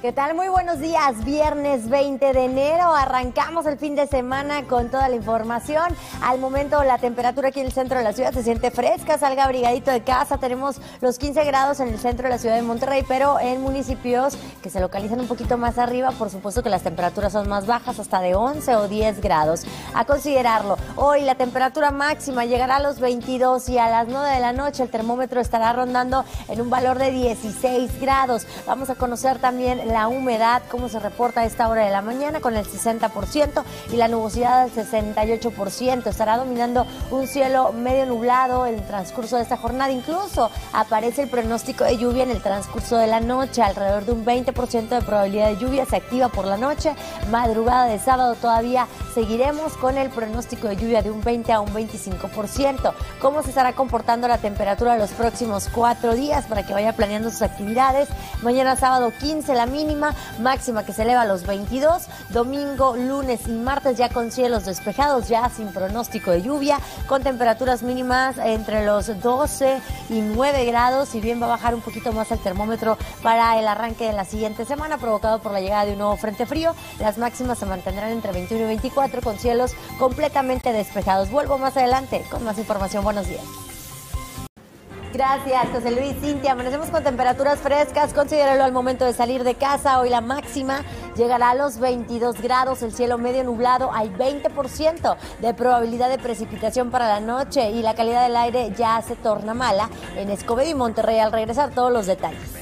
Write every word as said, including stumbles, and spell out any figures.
¿Qué tal? Muy buenos días. Viernes veinte de enero. Arrancamos el fin de semana con toda la información. Al momento la temperatura aquí en el centro de la ciudad se siente fresca. Salga abrigadito de casa. Tenemos los quince grados en el centro de la ciudad de Monterrey, pero en municipios que se localizan un poquito más arriba, por supuesto que las temperaturas son más bajas, hasta de once o diez grados. A considerarlo. Hoy la temperatura máxima llegará a los veintidós y a las nueve de la noche el termómetro estará rondando en un valor de dieciséis grados. Vamos a conocer también la humedad, cómo se reporta a esta hora de la mañana, con el sesenta por ciento y la nubosidad al sesenta y ocho por ciento. Estará dominando un cielo medio nublado en el transcurso de esta jornada. Incluso aparece el pronóstico de lluvia en el transcurso de la noche, alrededor de un veinte por ciento de probabilidad de lluvia. Se activa por la noche. Madrugada de sábado todavía seguiremos con el pronóstico de lluvia de un veinte a un veinticinco por ciento. ¿Cómo se estará comportando la temperatura los próximos cuatro días para que vaya planeando sus actividades? Mañana sábado quince la mínima, máxima que se eleva a los veintidós. Domingo, lunes y martes ya con cielos despejados, ya sin pronóstico de lluvia, con temperaturas mínimas entre los doce y nueve grados. Si bien va a bajar un poquito más el termómetro para el arranque de la siguiente semana, provocado por la llegada de un nuevo frente frío, las máximas se mantendrán entre veintiuno y veinticuatro con cielos completamente despejados. Vuelvo más adelante con más información. Buenos días. Gracias, José Luis. Cintia, amanecemos con temperaturas frescas. Considéralo al momento de salir de casa. Hoy la máxima llegará a los veintidós grados, el cielo medio nublado, hay veinte por ciento de probabilidad de precipitación para la noche y la calidad del aire ya se torna mala en Escobedo y Monterrey. Al regresar, todos los detalles.